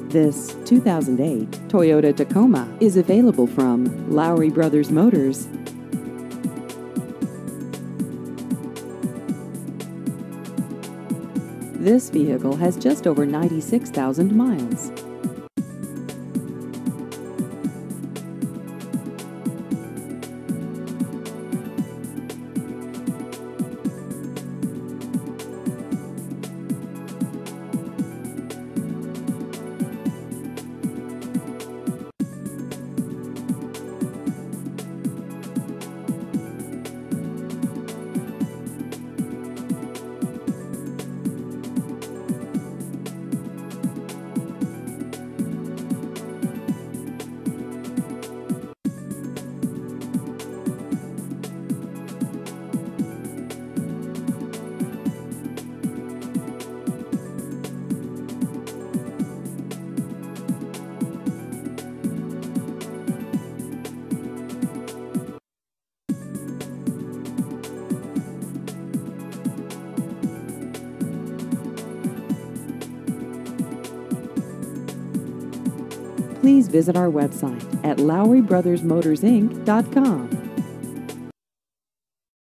This 2008 Toyota Tacoma is available from Lowry Brothers Motors. This vehicle has just over 96,000 miles. Please visit our website at LowryBrothersMotorsInc.com.